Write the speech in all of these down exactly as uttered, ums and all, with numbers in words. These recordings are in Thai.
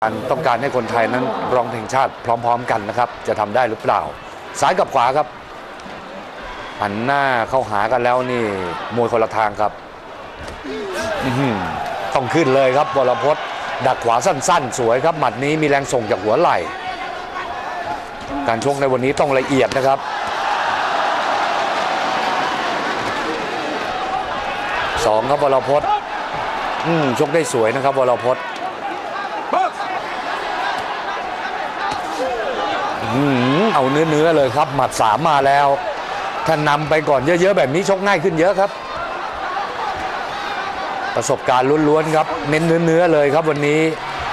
ต้องการให้คนไทยนั้นร้องเพลงชาติพร้อมๆกันนะครับจะทำได้หรือเปล่าซ้ายกับขวาครับหันหน้าเข้าหากันแล้วนี่มวยคนละทางครับต้องขึ้นเลยครับวรพจน์ดักขวาสั้นๆสวยครับหมัดนี้มีแรงส่งจากหัวไหล่การชกในวันนี้ต้องละเอียดนะครับสองครับวรพจน์ชกได้สวยนะครับวรพจน์เอาเนื้อๆเลยครับหมัดสามมาแล้วถ้านำไปก่อนเยอะๆแบบนี้ชกง่ายขึ้นเยอะครับประสบการณ์ล้วนๆครับเน้นเนื้อๆเลยครับวันนี้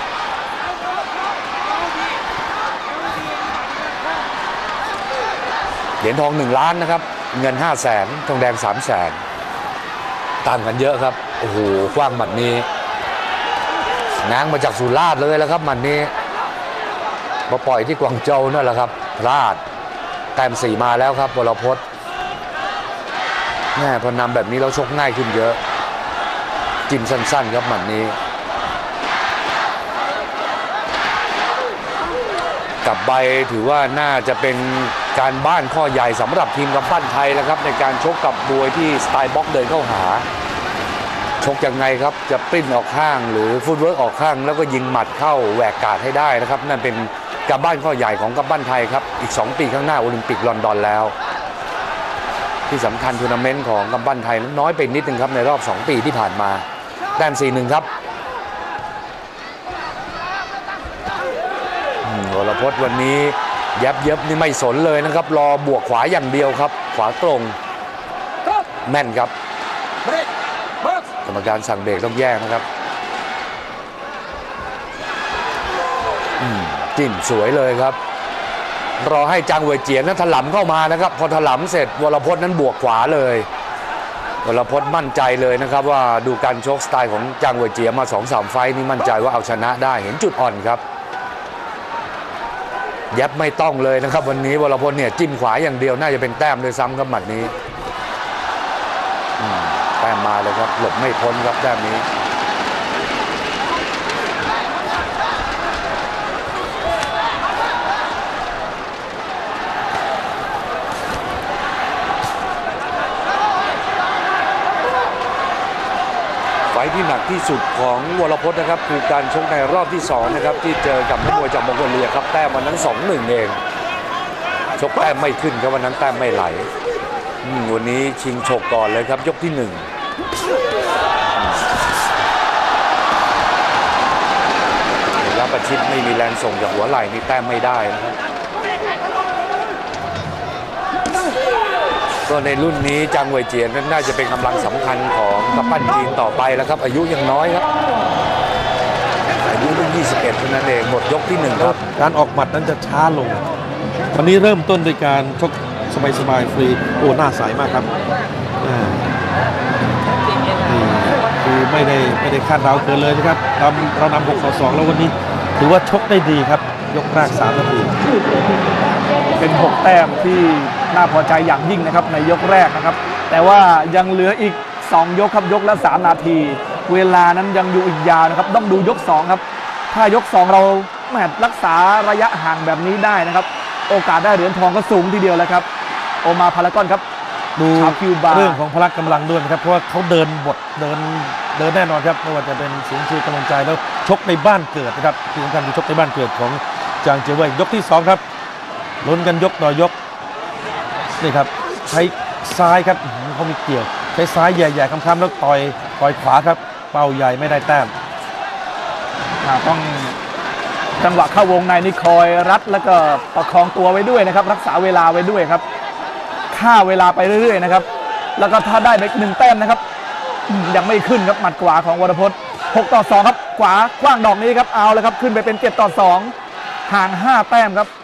เหรียญทองหนึ่งล้านนะครับเงินห้าแสนทองแดงสามแสนต่างกันเยอะครับโอ้โหกว้างหมัดนี้ง้างมาจากสุราษฎร์เลยแล้วครับหมัดนี้มาปล่อยที่กวางโจวนั่นแหละครับพลาดแต้มสี่มาแล้วครับวรพจน์แม่พอนำแบบนี้เราชกง่ายขึ้นเยอะจิ้มสั้นๆครับหมัดนี้กลับไปถือว่าน่าจะเป็นการบ้านข้อใหญ่สำหรับทีมกำปั้นไทยแล้วครับในการชกกับมวยที่สไตล์บล็อกเดินเข้าหาชกยังไงครับจะปริ้นออกข้างหรือฟุตเวิร์กออกข้างแล้วก็ยิงหมัดเข้าแหวกกาดให้ได้นะครับนั่นเป็นการบ้านข้อใหญ่ของกำปั้นไทยครับอีกสองปีข้างหน้าโอลิมปิกลอนดอนแล้วที่สำคัญทัวร์นาเมนต์ของกำปั้นไทยน้อยไปนิดนึงครับในรอบสองปีที่ผ่านมาแต้ม สี่หนึ่ง ครับวรพจน์วันนี้ยับเย็บนี่ไม่สนเลยนะครับรอบวกขวาอย่างเดียวครับขวาตรงแม่นครับกรรมการสั่งเบรกต้องแยกนะครับจิ้มสวยเลยครับรอให้จางเวยเจียนนั้นถลำเข้ามานะครับพอถลำเสร็จวรพจน์นั้นบวกขวาเลยวรพจน์มั่นใจเลยนะครับว่าดูการชกสไตล์ของจางเวยเจียนมา สองสาม ไฟต์นี่มั่นใจว่าเอาชนะได้เห็นจุดอ่อนครับยับไม่ต้องเลยนะครับวันนี้วรพจน์เนี่ยจิ้มขวาอย่างเดียวน่าจะเป็นแต้มเลยซ้ำครับหมัดนี้แต้มมาเลยครับหลบไม่พ้นครับแต้มนี้ไฟที่หนักที่สุดของวรพจน์นะครับคือการชกในรอบที่สองนะครับที่เจอกับนักมวยจากมองโกเลียครับแต้มวันนั้น สองหนึ่ง เองชกแต้มไม่ขึ้นครับวันนั้นแต้มไม่ไหลวันนี้ชิงฉกก่อนเลยครับยกที่หนึ่งรับประชิดไม่มีแรงส่งจากหัวไหล่นี่แต้มไม่ได้นะครับก็ในรุ่นนี้จางเวยเจียนน่าจะเป็นกำลังสำคัญของกำปั้นจีนต่อไปแล้วครับอายุยังน้อยครับอายุเพิ่งยี่สิบเอ็ดเท่านั้นเองหมดยกที่หนึ่งครับการออกหมัดนั้นจะช้าลงวันนี้เริ่มต้นด้วยการชกสบายๆฟรีโอ้หน้าใสมากครับคือไม่ได้ไม่ได้คาดเดาเกินเลยนะครับเราเรานำหกต่อสองแล้ววันนี้ถือว่าชกได้ดีครับยกแรกสามนาทีเป็นหกแต้มที่น่าพอใจอย่างยิ่งนะครับในยกแรกนะครับแต่ว่ายังเหลืออีกสองยกครับยกละสามนาทีเวลานั้นยังอยู่อีกยาวนะครับต้องดูยกสองครับถ้ายกสองเราแมตช์รักษาระยะห่างแบบนี้ได้นะครับโอกาสได้เหรียญทองก็สูงทีเดียวแล้วครับโอมาพารากอนครับดูเรื่องของพละกำลังด้วยนะครับเพราะว่าเขาเดินบทเดินเดินแน่นอนครับไม่ว่าจะเป็นเสียงชื่อกำลังใจแล้วชกในบ้านเกิดนะครับที่สำคัญคือชกในบ้านเกิดของจางเจียเว่ยยกที่สองครับลุ้นกันยกต่อยกนี่ครับใช้ซ้ายครับเขามีเกี่ยวใช้ซ้ายใหญ่ๆค้ำๆแล้วต่อยต่อยขวาครับเป้าใหญ่ไม่ได้แต้มต้องจังหวะเข้าวงในนี่คอยรัดแล้วก็ประคองตัวไว้ด้วยนะครับรักษาเวลาไว้ด้วยครับฆ่าเวลาไปเรื่อยๆนะครับแล้วก็ถ้าได้ไปหนึ่งแต้มนะครับยังไม่ขึ้นครับหมัดขวาของวรพจน์หกต่อสองครับขวากว้างดอกนี้ครับเอาแล้วครับขึ้นไปเป็นเจ็ดต่อสองห่างห้าแต้มครับ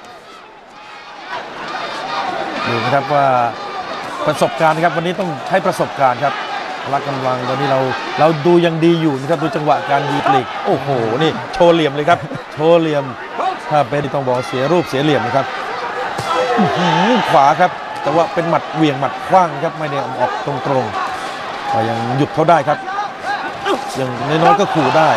ดูนะครับว่าประสบการณ์นะครับวันนี้ต้องใช้ประสบการณ์ครับพละกำลังตอนนี้เราเราดูยังดีอยู่นะครับดูจังหวะการยีปลีกโอ้โหนี่โชว์เหลี่ยมเลยครับโชว์เหลี่ยมถ้าเป็นต้องบอกเสียรูปเสียเหลี่ยมนะครับขวาครับแต่ว่าเป็นหมัดเหวี่ยงหมัดคว้างครับไม่ได้ออกตรงๆแต่ยังหยุดเขาได้ครับอย่างน้อยๆก็ขู่ได้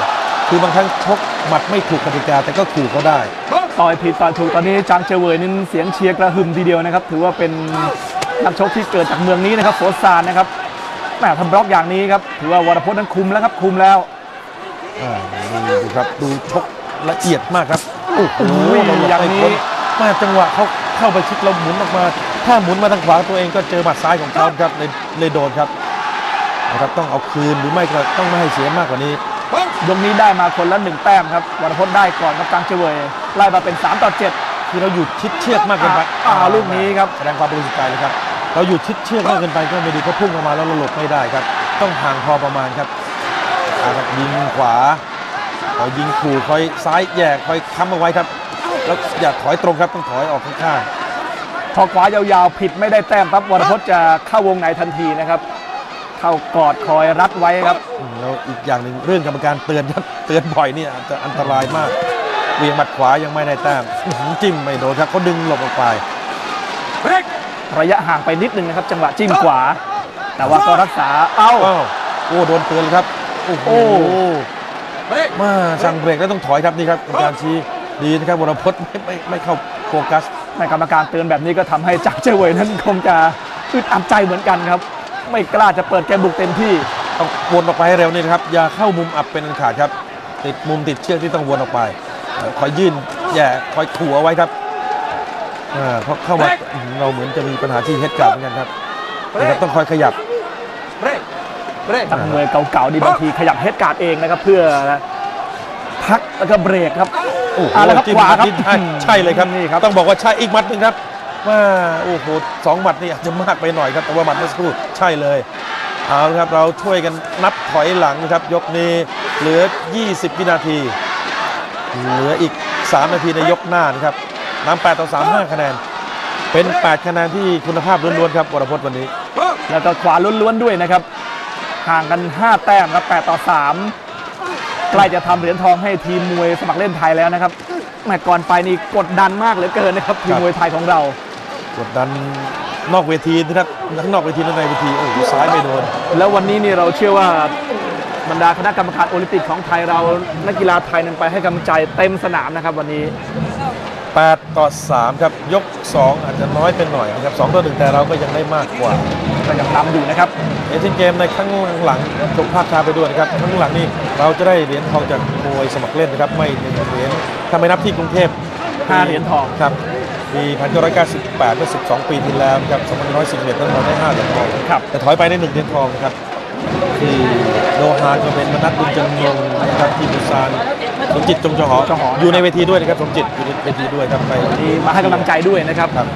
คือบางครั้งชกหมัดไม่ถูกกติกาแต่ก็ขู่เขาได้ต่อยผิดต่อยถูกตอนนี้จางเจอเวยนี่เสียงเชียร์กระหึ่มทีเดียวนะครับถือว่าเป็นนักชกที่เกิดจากเมืองนี้นะครับโฟร์ซานนะครับแหมทำบล็อกอย่างนี้ครับถือว่าวรพจน์นั้นคุมแล้วครับคุมแล้วอ่าดูครับดูชกละเอียดมากครับโอ้โหอย่างนี้มาจังหวะเขาเข้าไปชิดเราหมุนออกมาถ้าหมุนมาทางขวาตัวเองก็เจอหมัดซ้ายของเขาครับเลยเลยโดนครับนะครับต้องเอาคืนหรือไม่ก็ต้องไม่ให้เสียมากกว่านี้ยกนี้ได้มาคนละหนึ่งแต้มครับวรพจน์ได้ก่อนกับจางเจอเวยไล่มาเป็นสามต่อเจ็ดคือเราอยู่ชิดเชือกมากเกินไปอ่าลูกนี้ครับแสดงความบริสุทธิ์ใจเลยครับเราอยู่ชิดเชือกมากเกินไปก็ไม่ดีเขาพุ่งออกมาแล้วเราหลบไม่ได้ครับต้องห่างพอประมาณครับอ่าครับยิงขวาคอยยิงขู่คอยซ้ายแยกคอยค้ำเอาไว้ครับแล้วอย่าถอยตรงครับต้องถอยออกข้างพอขวายาวๆผิดไม่ได้แต้มปั๊บวรพจน์จะเข้าวงในทันทีนะครับเข้ากอดคอยรัดไว้ครับๆอืมแล้วอีกอย่างหนึ่งเรื่องกรรมการเตือนครับเตือนบ่อยเนี่ยอาจจะอันตรายมากเวียงหมัดขวายังไม่ได้แต้มอื้อหือจิ้มไม่โดนครับเขาดึงหลบออกไประยะห่างไปนิดนึงนะครับจังหวะจิ้มขวา แต่ว่าก็รักษาเอ้าอ้าวโอ้โดนเตือนเลยครับโอ้โหโอ้มาสั่งเบรกแล้วต้องถอยครับนี่ครับกรรมการชี้ดีนะครับวรพจน์ไม่ไม่ไม่เข้าโฟกัสในกรรมการเตือนแบบนี้ก็ทำให้จางเจอเวยนั้นคงจะอึดอัดใจเหมือนกันครับ ไม่กล้าจะเปิดเกมบุกเต็มที่ต้องวนออกไปให้เร็วนี่นะครับอย่าเข้ามุมอับเป็นอันขาดครับติดมุมติดเชือกที่ต้องวนออกไปเอ่อคอยยื่นแย่คอยขู่เอาไว้ครับอ่าเพราะเข้ามาอื้อหือเราเหมือนจะมีปัญหาที่เฮดการ์ดเหมือนกันครับนะครับต้องคอยขยับนักมวยเก่าๆนี่บางทีขยับเฮดการ์ดเองนะครับเพื่อพักแล้วก็เบรกครับโอ้โหอ่าแล้วครับจิ้มขวาครับนิดใช่ใช่เลยครับนี่ครับต้องบอกว่าใช่อีกหมัดหนึ่งครับว่าโอ้โหสองหมัดนี่อาจจะมากไปหน่อยครับแต่ว่าหมัดเมื่อสักครู่ใช่เลยเอาละครับเราช่วยกันนับถอยหลังนะครับยกนี้เหลือยี่สิบวินาทีเหลืออีกสามนาทีในยกหน้านะครับนำแปดต่อสาม ห้าคะแนนเป็นแปดคะแนนที่คุณภาพล้วนๆครับวรพจน์วันนี้แล้วก็ขวาล้วนๆด้วยนะครับห่างกันห้าแต้มครับแปดต่อสามใกล้จะทำเหรียญทองให้ทีมมวยสมัครเล่นไทยแล้วนะครับแม่ก่อนไปนี่กดดันมากเหลือเกินนะครับทีมมวยไทยของเรากดดันนอกเวทีนะครับทั้งนอกเวทีและในเวทีโอ้โหซ้ายไม่โดนแล้ววันนี้นี่เราเชื่อว่าบรรดาคณะกรรมการโอลิมปิกของไทยเรานักกีฬาไทยนั้นไปให้กำลังใจเต็มสนามนะครับวันนี้แปดต่อสามครับยกสองอาจจะน้อยเป็นหน่อยนะครับสองต่อหนึ่งแต่เราก็ยังได้มากกว่าก็ยังนำอยู่นะครับเอเชียนเกมในครั้งหลังชมภาพช้าไปด้วยนะครับครั้งหลังนี่เราจะได้เหรียญทองจากมวยสมัครเล่นนะครับไม่หนึ่งเหรียญถ้าไม่นับที่กรุงเทพห้าเหรียญทองครับปีหนึ่งพันเก้าร้อยเก้าสิบแปดเมื่อสิบสองปีที่แล้วครับสองพันหนึ่งร้อยสิบเอ็ดนั้นเราได้ห้าเหรียญทองครับแต่ถอยไปได้หนึ่งเหรียญทองนะครับที่โดฮาก็เป็นมนัสบุญจันยงนะครับที่บุซานสมจิตจงจหอจงหออยู่ในเวทีด้วยนะครับสมจิตอยู่ในเวทีด้วยครับไปที่มาให้กำลังใจด้วยนะครับครับ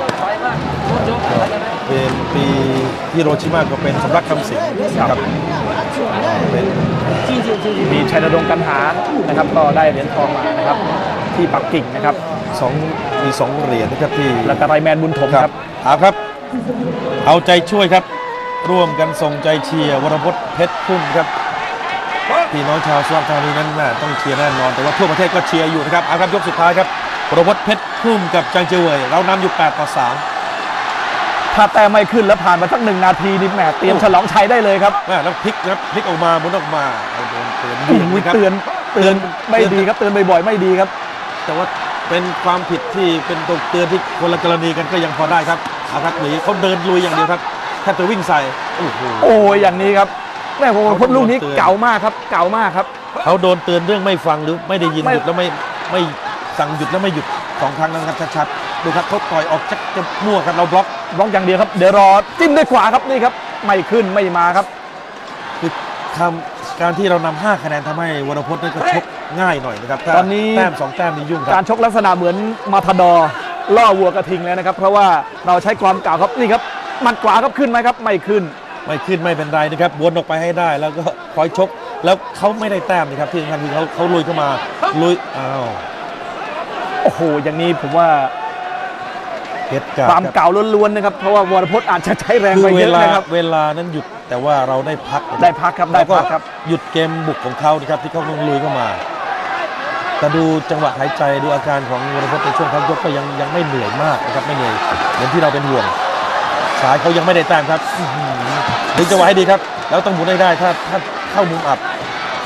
เป็นปีที่โรชิมาก็เป็นสำรักคำสิงห์นะครับเป็นมีชัยนรงค์กันหานะครับก็ได้เหรียญทองมานะครับที่ปักกิ่งนะครับสองมีสองเหรียญนะครับที่แล้วก็ไรแมนบุญถมคครัรับบ เอาครับ เอาใจช่วยครับ ร่วมกันส่งใจเชียร์วรพจน์เพชรพุ่มครับพี่น้องชาวสุราษฎร์ธานีนั้นน่าต้องเชียร์แน่นอนแต่ว่าทั่วประเทศก็เชียร์อยู่นะครับเอาครับยกสุดท้ายครับวรพจน์เพชรพุ่มกับจางเจอเวยเรานำอยู่แปดต่อสามถ้าแต้มไม่ขึ้นแล้วผ่านมาสักหนึ่งนาทีนี่แหมเตรียมฉลองชัยได้เลยครับแม่แล้วพลิกนะครับพลิกออกมาหมุนออกมาเอาโดนเตือนโอ้โหครับเตือนเตือนไม่ดีครับเตือนบ่อยๆไม่ดีครับแต่ว่าเป็นความผิดที่เป็นตัวเตือนที่คนละกรณีกันก็ยังพอได้ครับอาทักหนีเขาเดินลุยอย่างเดียวครับแทบจะวิ่งใส่โอ้โหโอ้ยอย่างนี้ครับแม่ผมพูดลูกนี้เก่ามากครับเก่ามากครับเขาโดนเตือนเรื่องไม่ฟังหรือไม่ได้ยินไม่หยุดแล้วไม่ไม่สั่งหยุดแล้วไม่หยุดสองครั้งนะครับชัดๆดูครับเขาต่อยออกจักจะมั่วครับเราบล็อกบล็อกอย่างเดียวครับเดี๋ยวรอจิ้มด้วยขวาครับนี่ครับไม่ขึ้นไม่มาครับคือทำการที่เรานำห้าคะแนนทำให้วรพจน์นั้นก็ชกง่ายหน่อยนะครับถ้าตอนนี้แต้มสองแต้มนี้ยุ่งคการรับชกลักษณะเหมือนมาทาดอร์ล่อวัวกระทิงแล้วนะครับเพราะว่าเราใช้ความเก่าครับนี่ครับหมัดขวาครับขึ้นไหมครับไม่ขึ้นไม่ขึ้นไม่เป็นไรนะครับวนออกไปให้ได้แล้วก็คอยชกแล้วเขาไม่ได้แต้มนะครับที่สำคัญคือเขาเขาลุยเข้ามาลุยอ้าวโอ้โหอย่างนี้ผมว่าเฮ็ดการ์ดความครับเก่าล้วนๆนะครับเพราะว่าวรพจน์อาจจะใช้แรงคืไปอเยเวอะลานะครับเวลานั้นหยุดแต่ว่าเราได้พักนะครับได้พักครับได้แล้วก็พักครับหยุดเกมบุกของเขานะครับที่เขาลงลุยเข้ามาแต่ดูจังหวะหายใจดูอาการของวรพจน์ในช่วงพักยกก็ยังยังไม่เหนื่อยมากนะครับไม่เหนื่อยเหมือนที่เราเป็นห่วงสายเขายังไม่ได้แต้มครับอื้อหือดึงจังหวะให้ดีครับแล้วต้องหมุนให้ได้ถ้าถ้าเข้ามุมอับ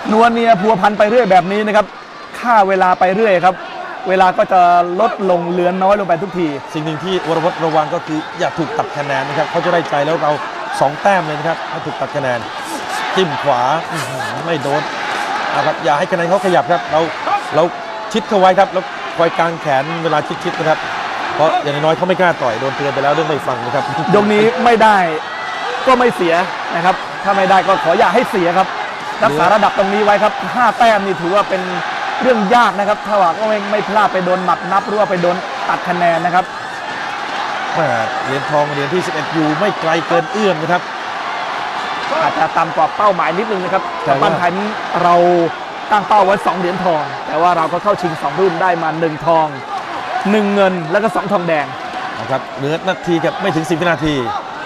นวลเนียพัวพันไปเรื่อยแบบนี้นะครับค่าเวลาไปเรื่อยครับเวลาก็จะลดลงเหลือน้อยลงไปทุกทีสิ่งหนึ่งที่วรวัฒน์ระวังก็คืออย่าถูกตัดคะแนนนะครับเขาจะได้ใจแล้วเราสองแต้มเลยนะครับถ้าถูกตัดคะแนนจิ้มขวาไม่โดนนะครับอย่าให้คะแนนเขาขยับครับเราเราชิดเข้าไว้ครับแล้วคอยกางแขนเวลาชิดๆนะครับเพราะอย่างน้อยเขาไม่กล้าต่อยโดนเตือนไปแล้วเรื่องไม่ฟังนะครับยกนี้ไม่ได้ก็ไม่เสียนะครับถ้าไม่ได้ก็ขออย่าให้เสียครับรักษาระดับตรงนี้ไว้ครับห้าแต้มนี่ถือว่าเป็นเรื่องยากนะครับถ้าว่าก็ไม่ไม่พลาดไปโดนหมัดนับหรือว่าไปโดนตัดคะแนนนะครับเหรียญทองเหรียญที่สิบเอ็ดอยู่ไม่ไกลเกินเอื้อมนะครับอาจจะต่ำกว่าเป้าหมายนิดนึงนะครับแต่บ้านไทยเราตั้งเป้าไว้สองเหรียญทองแต่ว่าเราก็เข้าชิงสองรุ่นได้มาหนึ่งทองหนึ่งเงินแล้วก็สองทองแดงนะครับเหลือนาทีกับไม่ถึงสิบวินาที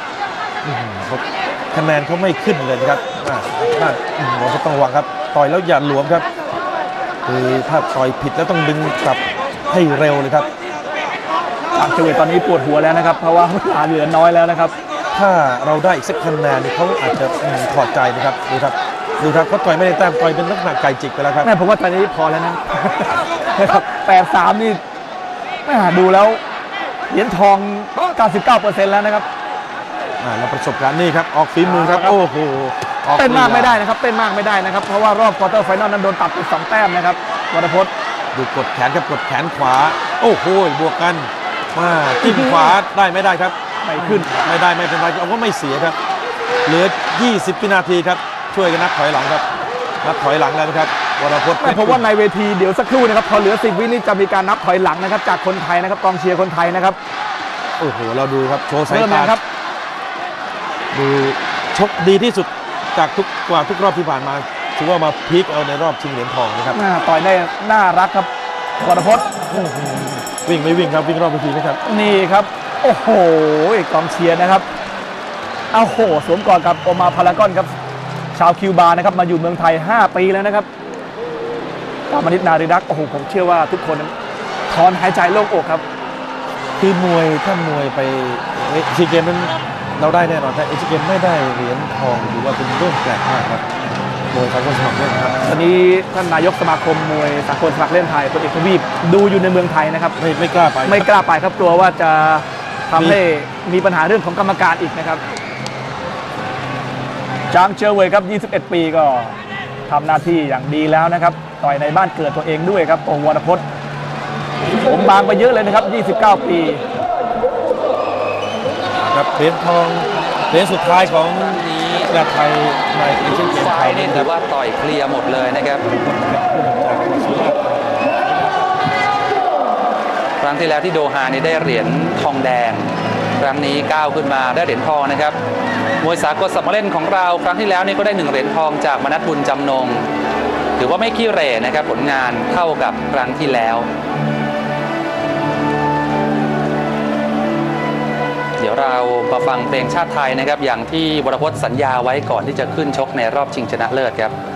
คะแนนเขาไม่ขึ้นเลยครับน่าเราก็ต้องระวังครับต่อยแล้วอย่าหลวมครับคือถ้าต่อยผิดแล้วต้องดึงกลับให้เร็วเลยครับทางเฉวยตอนนี้ปวดหัวแล้วนะครับเพราะว่าเวลาเหลือน้อยแล้วนะครับถ้าเราได้อีกสักคะแนนเขาอาจจะถอดใจนะครับดูครับดูครับเขาต่อยไม่ได้แต้มต่อยเป็นลักษณะไก่จิกไปแล้วครับแม่ผมว่าตอนนี้พอแล้วนะนะครับแปดสามนี่ดูแล้วเหรียญทอง เก้าสิบเก้าเปอร์เซ็นต์ แล้วนะครับเราประสบการณ์นี่ครับออกฝีมือครับโอ้โหเต้นมากไม่ได้นะครับเต้นมากไม่ได้นะครับเพราะว่ารอบควอเตอร์ไฟนอลนั้นโดนตัดไปสองแต้มนะครับวรพจน์ดูกดแขนครับกดแขนขวาโอ้โหบวกกันมาจิ้มขวาได้ไม่ได้ครับไม่ขึ้นไม่ได้ไม่เป็นไรเอาว่าไม่เสียครับเหลือยี่สิบวินาทีครับช่วยกันนับถอยหลังครับนับถอยหลังแล้วนะครับวรพจน์เพราะว่าในเวทีเดี๋ยวสักครู่นะครับพอเหลือสิบวินี่จะมีการนับถอยหลังนะครับจากคนไทยนะครับกองเชียร์คนไทยนะครับโอ้โหเราดูครับโชว์สายตาครับดูชกดีที่สุดจากทุกกว่าทุกรอบที่ผ่านมาถือว่ามาพีคเอาในรอบชิงเหรียญทองนะครับต่อยได้น่ารักครับวรพจน์วิ่งไม่วิ่งครับวิ่งรอบเวทีนะครับนี่ครับโอ้โหกองเชียร์นะครับเอาโหสวมกอดกับโอมาพารากอนครับชาวคิวบานะครับมาอยู่เมืองไทยห้าปีแล้วนะครับกามนิตนาริดักโอ้โหผมเชื่อว่าทุกคนถอนหายใจโล่งอกครับคือมวยถ้ามวยไปซีเกมนั้นเราได้แน่นอนแต่เอเชียเกมไม่ได้เหรียญทองถือว่าเป็นเรื่องแปลกมากครับมวยสากลสมัครเล่นครับตอนนี้ท่านนายกสมาคมมวยสากลสมัครเล่นไทยพลเอกทวีปดูอยู่ในเมืองไทยนะครับไม่ไม่กล้าไปไม่กล้าไปครับกลัวว่าจะทำให้มีปัญหาเรื่องของกรรมการอีกนะครับจางเจอเวยครับยี่สิบเอ็ดปีก็ทำหน้าที่อย่างดีแล้วนะครับต่อยในบ้านเกิดตัวเองด้วยครับโอ้วรพจน์ผมบางไปเยอะเลยนะครับยี่สิบเก้าปีครับเหรียญทองเหรียญสุดท้ายของกีฬาไทยในเอเชียนเกมส์ไฟนี่ถือว่าต่อยเคลียร์หมดเลยนะครับครั้งที่แล้วที่โดฮานี่ได้เหรียญทองแดงครั้งนี้ก้าวขึ้นมาได้เหรียญทองนะครับมวยสากลสมัครเล่นของเราครั้งที่แล้วนี่ก็ได้หนึ่งเหรียญทองจากมนัสบุญจำนงถือว่าไม่ขี้เหร่นะครับผลงานเท่ากับครั้งที่แล้วเดี๋ยวเรามาฟังเพลงชาติไทยนะครับอย่างที่วรพจน์สัญญาไว้ก่อนที่จะขึ้นชกในรอบชิงชนะเลิศครับ